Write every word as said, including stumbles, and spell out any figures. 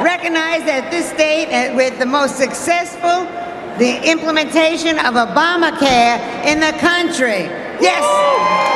recognize that this state uh, with the most successful the implementation of Obamacare in the country. Yes.